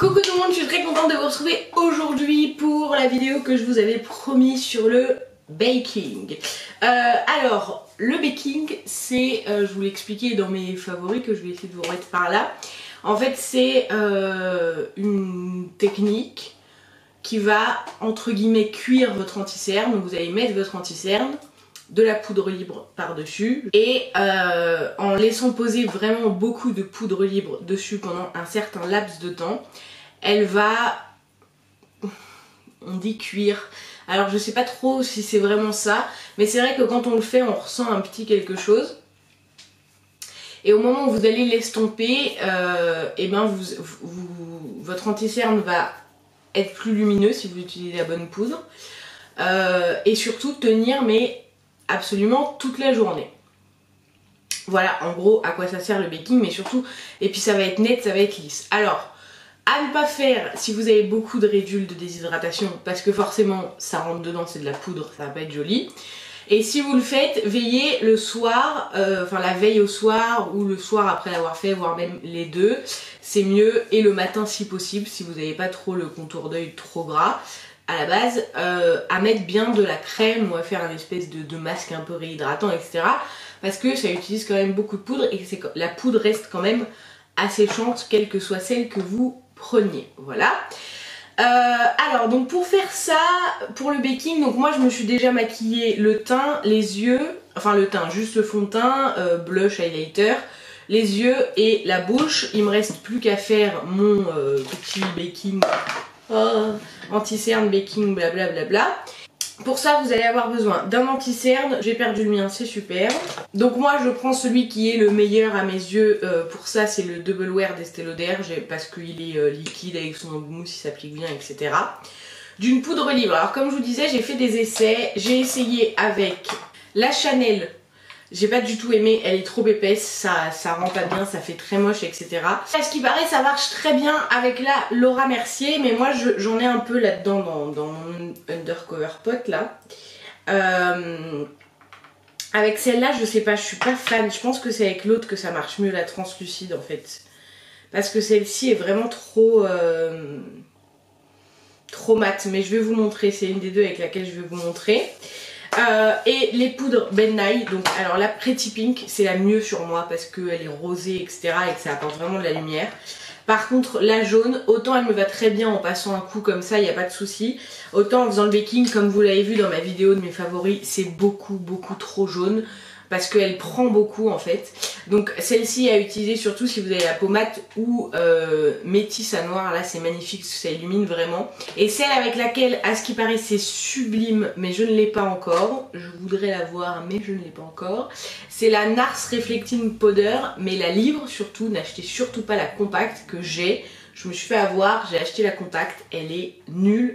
Coucou tout le monde, je suis très contente de vous retrouver aujourd'hui pour la vidéo que je vous avais promis sur le baking. Alors, le baking, c'est, je vous l'ai expliqué dans mes favoris que je vais essayer de vous remettre par là. En fait, c'est une technique qui va, entre guillemets, cuire votre anti-cerne. Donc vous allez mettre votre anti-cerne, de la poudre libre par-dessus et en laissant poser vraiment beaucoup de poudre libre dessus pendant un certain laps de temps, elle va, on dit cuire. Alors je sais pas trop si c'est vraiment ça, mais c'est vrai que quand on le fait, on ressent un petit quelque chose. Et au moment où vous allez l'estomper, et ben votre anti-cerne va être plus lumineux si vous utilisez la bonne poudre. Et surtout tenir, mais absolument toute la journée. Voilà en gros à quoi ça sert le baking, mais surtout, et puis ça va être net, ça va être lisse. Alors, à ne pas faire si vous avez beaucoup de rédules de déshydratation, parce que forcément ça rentre dedans, c'est de la poudre, ça va pas être joli. Et si vous le faites, veillez le soir, enfin la veille au soir ou le soir après l'avoir fait, voire même les deux, c'est mieux, et le matin si possible, si vous n'avez pas trop le contour d'œil trop gras à la base, à mettre bien de la crème ou à faire un espèce de masque un peu réhydratant, etc. Parce que ça utilise quand même beaucoup de poudre et que la poudre reste quand même asséchante, quelle que soit celle que vous preniez. Voilà. Alors donc pour faire ça, pour le baking, donc moi je me suis déjà maquillée le teint, les yeux, enfin le teint, juste le fond de teint, blush, highlighter, les yeux et la bouche. Il me reste plus qu'à faire mon petit baking, anti-cerne, baking, blablabla. Pour ça vous allez avoir besoin d'un anti-cerne, j'ai perdu le mien, c'est super. Donc moi je prends celui qui est le meilleur à mes yeux, pour ça c'est le Double Wear d'Estée Lauder, parce qu'il est liquide avec son mousse, il s'applique bien, etc. D'une poudre libre, alors comme je vous disais j'ai fait des essais, j'ai essayé avec la Chanel. J'ai pas du tout aimé, elle est trop épaisse, ça rend pas bien, ça fait très moche, etc. À ce qui paraît, ça marche très bien avec la Laura Mercier, mais moi j'en ai un peu là-dedans dans mon undercover pot là. Avec celle-là, je sais pas, je suis pas fan. Je pense que c'est avec l'autre que ça marche mieux, la translucide en fait. Parce que celle-ci est vraiment trop mat, mais je vais vous montrer, c'est une des deux avec laquelle je vais vous montrer. Et les poudres Ben Nye, donc alors la Pretty Pink c'est la mieux sur moi parce qu'elle est rosée, etc. et que ça apporte vraiment de la lumière. Par contre la jaune, autant elle me va très bien en passant un coup comme ça, il n'y a pas de souci. Autant en faisant le baking, comme vous l'avez vu dans ma vidéo de mes favoris, c'est beaucoup trop jaune. Parce qu'elle prend beaucoup en fait. Donc celle-ci à utiliser surtout si vous avez la peau mate ou métisse à noir. Là c'est magnifique, ça illumine vraiment. Et celle avec laquelle à ce qui paraît c'est sublime, mais je ne l'ai pas encore. Je voudrais la voir mais je ne l'ai pas encore. C'est la NARS Reflecting Powder, mais la livre surtout. N'achetez surtout pas la compacte que j'ai. Je me suis fait avoir, j'ai acheté la compacte, elle est nulle.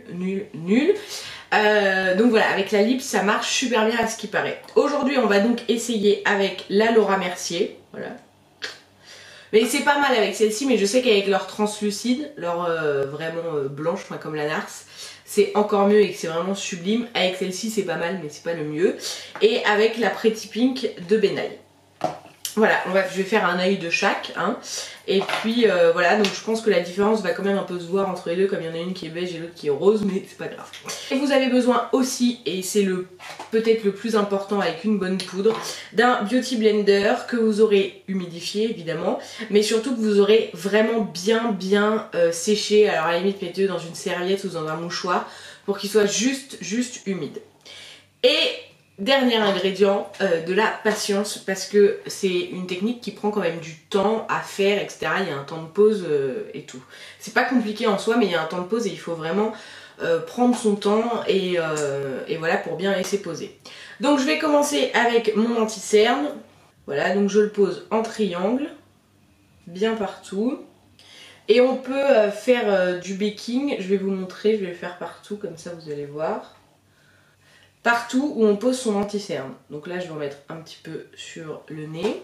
Donc voilà, avec la lip ça marche super bien à ce qui paraît. Aujourd'hui on va donc essayer avec la Laura Mercier, voilà. Mais c'est pas mal avec celle-ci, mais je sais qu'avec leur translucide, leur vraiment blanche, enfin comme la NARS, c'est encore mieux et que c'est vraiment sublime. Avec celle-ci c'est pas mal mais c'est pas le mieux. Et avec la Pretty Pink de Ben Nye. Voilà, je vais faire un œil de chaque, hein. Et puis voilà, donc je pense que la différence va quand même un peu se voir entre les deux, comme il y en a une qui est beige et l'autre qui est rose, mais c'est pas grave. Et vous avez besoin aussi, et c'est peut-être le plus important avec une bonne poudre, d'un beauty blender que vous aurez humidifié évidemment, mais surtout que vous aurez vraiment bien séché. Alors à la limite mettez-le dans une serviette ou dans un mouchoir pour qu'il soit juste humide. Et dernier ingrédient, de la patience, parce que c'est une technique qui prend quand même du temps à faire, etc. Il y a un temps de pause et tout. C'est pas compliqué en soi, mais il y a un temps de pause et il faut vraiment prendre son temps et voilà, pour bien laisser poser. Donc je vais commencer avec mon anti-cerne. Voilà, donc je le pose en triangle, bien partout. Et on peut faire du baking, je vais vous montrer, je vais le faire partout, comme ça vous allez voir. Partout où on pose son anti-cerne. Donc là je vais en mettre un petit peu sur le nez,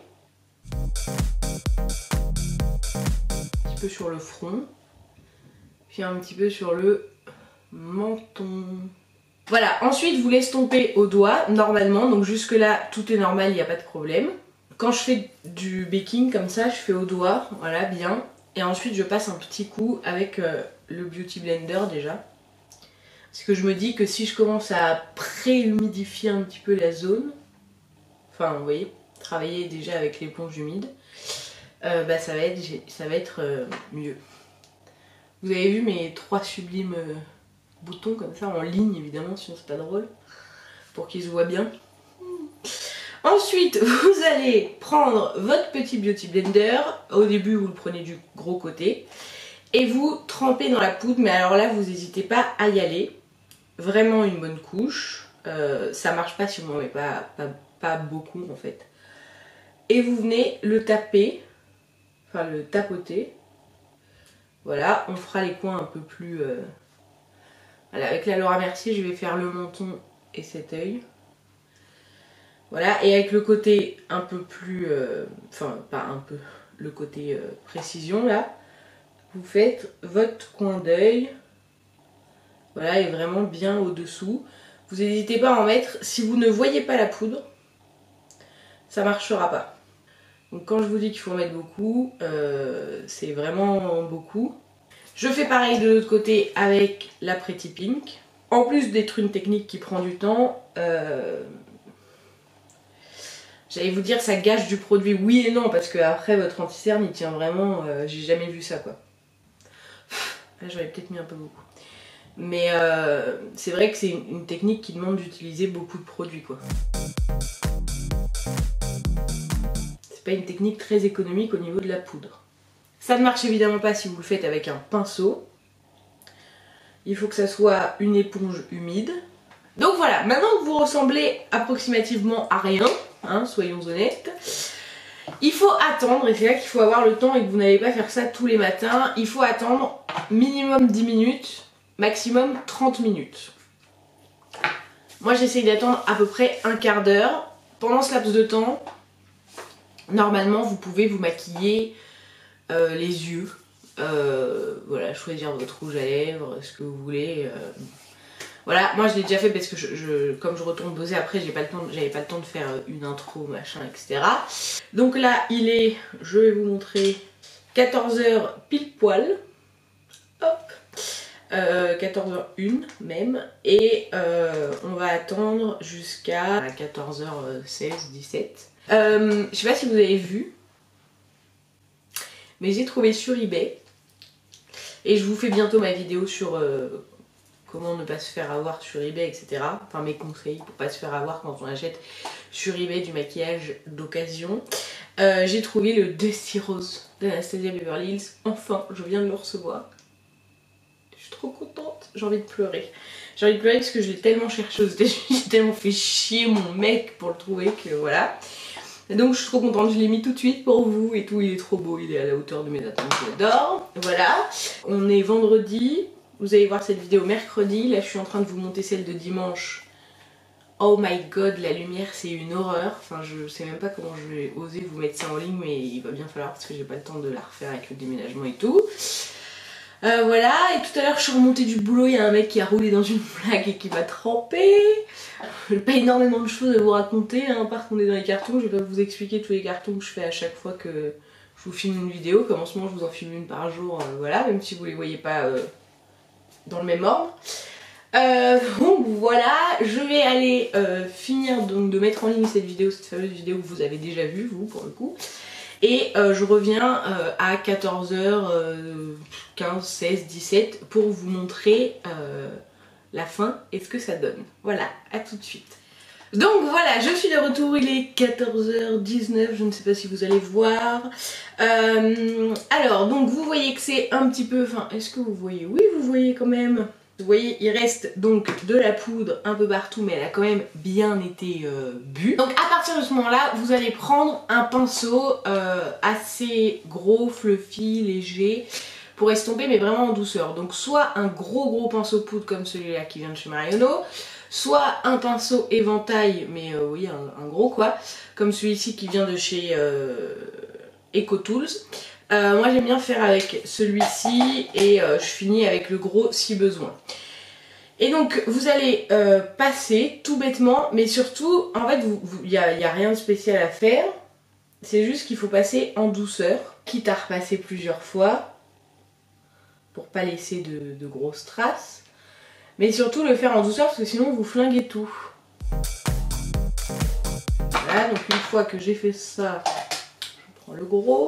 un petit peu sur le front, puis un petit peu sur le menton. Voilà, ensuite vous l'estompez au doigt normalement, donc jusque là tout est normal, il n'y a pas de problème. Quand je fais du baking comme ça, je fais au doigt, voilà, bien. Et ensuite je passe un petit coup avec le Beauty Blender déjà. Parce que je me dis que si je commence à pré-humidifier un petit peu la zone, enfin vous voyez, travailler déjà avec l'éponge humide, bah ça va être mieux. Vous avez vu mes 3 sublimes boutons comme ça en ligne évidemment, sinon c'est pas drôle, pour qu'ils se voient bien. Ensuite vous allez prendre votre petit Beauty Blender, au début vous le prenez du gros côté, et vous trempez dans la poudre, mais alors là vous n'hésitez pas à y aller. Vraiment une bonne couche, ça marche pas si vous n'en mettez pas beaucoup en fait. Et vous venez le taper, enfin le tapoter. Voilà, on fera les coins un peu plus... Voilà, avec la Laura Mercier, je vais faire le menton et cet œil. Voilà, et avec le côté un peu plus... Enfin, pas un peu, le côté précision là, vous faites votre coin d'œil. Voilà, et vraiment bien au-dessous. Vous n'hésitez pas à en mettre. Si vous ne voyez pas la poudre, ça marchera pas. Donc quand je vous dis qu'il faut en mettre beaucoup, c'est vraiment beaucoup. Je fais pareil de l'autre côté avec la Pretty Pink. En plus d'être une technique qui prend du temps, j'allais vous dire ça gâche du produit. Oui et non, parce que après votre anti-cerne il tient vraiment... j'ai jamais vu ça quoi. Là j'aurais peut-être mis un peu beaucoup. Mais c'est vrai que c'est une technique qui demande d'utiliser beaucoup de produits quoi. C'est pas une technique très économique au niveau de la poudre. Ça ne marche évidemment pas si vous le faites avec un pinceau. Il faut que ça soit une éponge humide. Donc voilà, maintenant que vous ressemblez approximativement à rien, hein, soyons honnêtes, il faut attendre, et c'est là qu'il faut avoir le temps et que vous n'allez pas faire ça tous les matins. Il faut attendre minimum 10 minutes. Maximum 30 minutes. Moi j'essaye d'attendre à peu près un quart d'heure. Pendant ce laps de temps, normalement vous pouvez vous maquiller les yeux. Voilà, choisir votre rouge à lèvres, ce que vous voulez. Voilà, moi je l'ai déjà fait parce que comme je retourne bosser après, j'avais pas le temps de faire une intro, machin, etc. Donc là il est, je vais vous montrer, 14 h pile poil. Hop. 14h01 même, et on va attendre jusqu'à 14h16, 17. Je sais pas si vous avez vu, mais j'ai trouvé sur eBay, et je vous fais bientôt ma vidéo sur comment ne pas se faire avoir sur eBay, etc. Enfin mes conseils pour pas se faire avoir quand on achète sur eBay du maquillage d'occasion. J'ai trouvé le Dusty Rose d'Anastasia Beverly Hills, enfin je viens de le recevoir. Je suis trop contente, j'ai envie de pleurer. J'ai envie de pleurer parce que je l'ai tellement cherché aux États-Unis, j'ai tellement fait chier mon mec pour le trouver que voilà. Et donc je suis trop contente, je l'ai mis tout de suite pour vous et tout, il est trop beau, il est à la hauteur de mes attentes, j'adore. Voilà, on est vendredi, vous allez voir cette vidéo mercredi, là je suis en train de vous monter celle de dimanche. Oh my god, la lumière c'est une horreur, enfin je sais même pas comment je vais oser vous mettre ça en ligne, mais il va bien falloir parce que j'ai pas le temps de la refaire avec le déménagement et tout. Voilà, et tout à l'heure je suis remontée du boulot, il y a un mec qui a roulé dans une flaque et qui m'a trempée. J'ai pas énormément de choses à vous raconter, hein, à part qu'on est dans les cartons. Je vais pas vous expliquer tous les cartons que je fais à chaque fois que je vous filme une vidéo. Comme en ce moment je vous en filme une par jour, voilà, même si vous les voyez pas dans le même ordre. Donc voilà, je vais aller finir donc de mettre en ligne cette vidéo, cette fameuse vidéo que vous avez déjà vue, vous pour le coup. Et je reviens à 14h15, 16, 17 pour vous montrer la fin et ce que ça donne. Voilà, à tout de suite. Donc voilà, je suis de retour, il est 14h19, je ne sais pas si vous allez voir. Alors, donc vous voyez que c'est un petit peu... Enfin, est-ce que vous voyez? Oui, vous voyez quand même. Vous voyez, il reste donc de la poudre un peu partout, mais elle a quand même bien été bue. Donc à partir de ce moment-là, vous allez prendre un pinceau assez gros, fluffy, léger, pour estomper, mais vraiment en douceur. Donc soit un gros pinceau poudre comme celui-là qui vient de chez Marionneau, soit un pinceau éventail, mais oui, un gros quoi, comme celui-ci qui vient de chez EcoTools. Moi j'aime bien faire avec celui-ci et je finis avec le gros si besoin. Et donc vous allez passer tout bêtement, mais surtout en fait il n'y a rien de spécial à faire. C'est juste qu'il faut passer en douceur, quitte à repasser plusieurs fois. pour pas laisser de grosses traces. Mais surtout le faire en douceur parce que sinon vous flinguez tout. Voilà, donc une fois que j'ai fait ça, je prends le gros.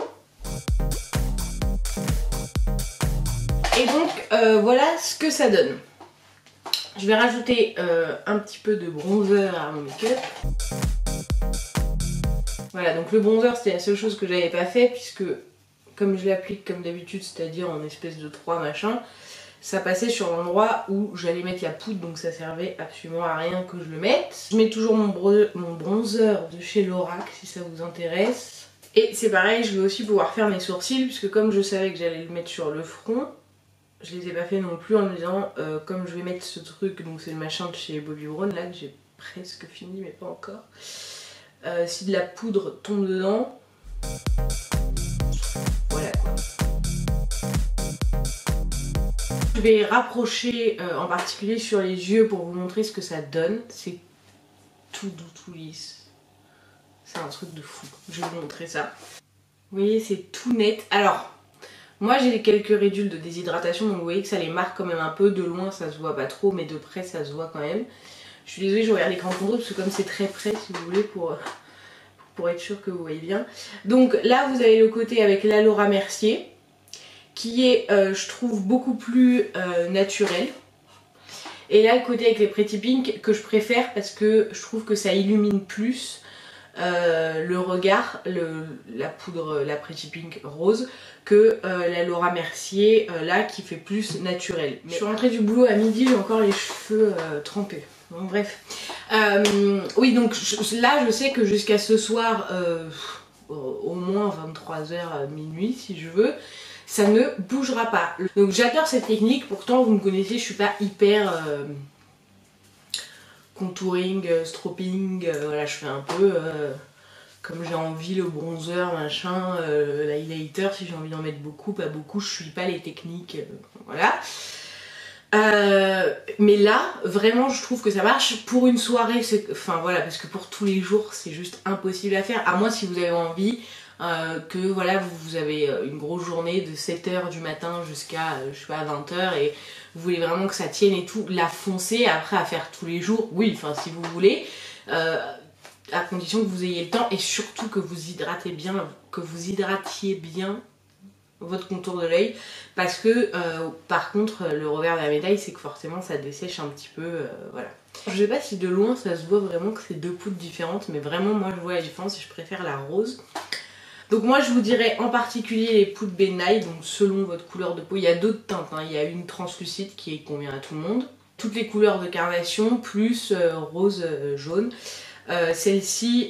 Et donc voilà ce que ça donne. Je vais rajouter un petit peu de bronzer à mon make-up. Voilà, donc le bronzer c'était la seule chose que j'avais pas fait puisque comme je l'applique comme d'habitude, c'est-à-dire en espèce de 3 machin, ça passait sur l'endroit où j'allais mettre la poudre, donc ça servait absolument à rien que je le mette. Je mets toujours mon bronzer de chez Lorac si ça vous intéresse. Et c'est pareil, je vais aussi pouvoir faire mes sourcils puisque comme je savais que j'allais le mettre sur le front, je les ai pas fait non plus en me disant comme je vais mettre ce truc, donc c'est le machin de chez Bobbi Brown là que j'ai presque fini mais pas encore. Si de la poudre tombe dedans, voilà quoi. Je vais rapprocher en particulier sur les yeux pour vous montrer ce que ça donne. C'est tout doux, tout lisse. C'est un truc de fou. Je vais vous montrer ça. Vous voyez, c'est tout net. Alors, moi j'ai quelques ridules de déshydratation, donc vous voyez que ça les marque quand même un peu. De loin ça se voit pas trop, mais de près ça se voit quand même. Je suis désolée, je regarde l'écran contrôle parce que comme c'est très près, si vous voulez, pour être sûr que vous voyez bien. Donc là vous avez le côté avec la Laura Mercier, qui est, je trouve, beaucoup plus naturel. Et là le côté avec les Pretty Pink que je préfère parce que je trouve que ça illumine plus le regard, la poudre, la Pretty Pink rose, que la Laura Mercier là qui fait plus naturel. Mais je suis rentrée du boulot à midi, j'ai encore les cheveux trempés. Bon bref. Oui donc là je sais que jusqu'à ce soir, au moins 23h minuit si je veux, ça ne bougera pas. Donc j'adore cette technique, pourtant vous me connaissez, je suis pas hyper contouring, stropping, voilà je fais un peu comme j'ai envie, le bronzer, machin, l'highlighter si j'ai envie d'en mettre beaucoup, pas beaucoup, je suis pas les techniques, voilà. Mais là, vraiment je trouve que ça marche pour une soirée, enfin voilà, parce que pour tous les jours c'est juste impossible à faire, à moins si vous avez envie que voilà vous avez une grosse journée de 7h du matin jusqu'à je sais pas 20h et vous voulez vraiment que ça tienne et tout, la foncer après à faire tous les jours, oui enfin si vous voulez, à condition que vous ayez le temps et surtout que vous hydratez bien, que vous hydratiez bien votre contour de l'œil parce que par contre le revers de la médaille c'est que forcément ça dessèche un petit peu, voilà. Je sais pas si de loin ça se voit vraiment que c'est deux poudres différentes mais vraiment moi je vois la différence et je préfère la rose. Donc moi je vous dirais en particulier les poudres Ben Nye, donc selon votre couleur de peau, il y a d'autres teintes, hein. Il y a une translucide qui convient à tout le monde, toutes les couleurs de carnation plus rose, jaune. Celle-ci,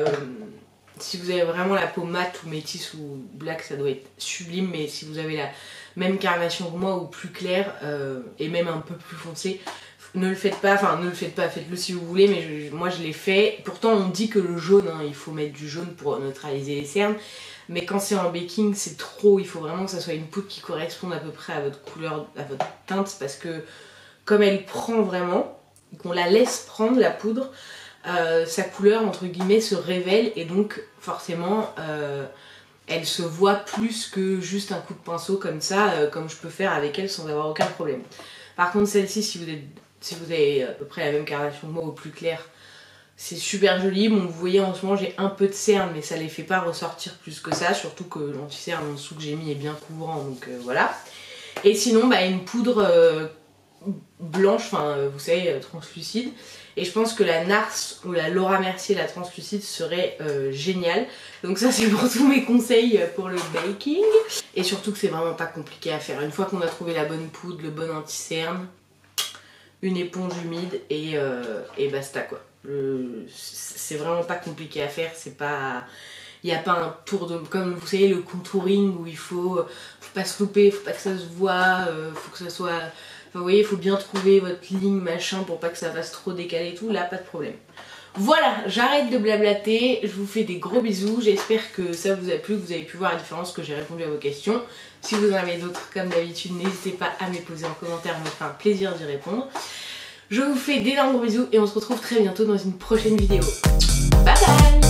si vous avez vraiment la peau mate ou métisse ou black ça doit être sublime, mais si vous avez la même carnation que moi ou plus claire et même un peu plus foncée, ne le faites pas, enfin ne le faites pas, faites-le si vous voulez, mais moi je l'ai fait. Pourtant on dit que le jaune, hein, il faut mettre du jaune pour neutraliser les cernes, mais quand c'est en baking c'est trop, il faut vraiment que ça soit une poudre qui corresponde à peu près à votre couleur, à votre teinte, parce que comme elle prend vraiment, qu'on la laisse prendre la poudre, sa couleur entre guillemets se révèle et donc forcément elle se voit plus que juste un coup de pinceau comme ça, comme je peux faire avec elle sans avoir aucun problème. Par contre celle-ci, si vous avez à peu près la même carnation que moi ou plus clair, c'est super joli. Bon vous voyez en ce moment j'ai un peu de cernes mais ça les fait pas ressortir plus que ça, surtout que l'anti-cerne en dessous que j'ai mis est bien couvrant, donc voilà. Et sinon bah une poudre blanche, enfin vous savez translucide, et je pense que la NARS ou la Laura Mercier la translucide serait géniale. Donc ça c'est pour tous mes conseils pour le baking, et surtout que c'est vraiment pas compliqué à faire. Une fois qu'on a trouvé la bonne poudre, le bon anti-cerne, une éponge humide et basta quoi. C'est vraiment pas compliqué à faire, c'est pas... Il n'y a pas un tour de... Comme vous savez le contouring où il faut pas se louper, faut pas que ça se voit, faut que ça soit... Enfin vous voyez, il faut bien trouver votre ligne machin pour pas que ça fasse trop décaler et tout, là pas de problème. Voilà, j'arrête de blablater, je vous fais des gros bisous, j'espère que ça vous a plu, que vous avez pu voir la différence, que j'ai répondu à vos questions. Si vous en avez d'autres comme d'habitude, n'hésitez pas à me les poser en commentaire, ça me fera un plaisir d'y répondre. Je vous fais d'énormes gros bisous et on se retrouve très bientôt dans une prochaine vidéo. Bye bye!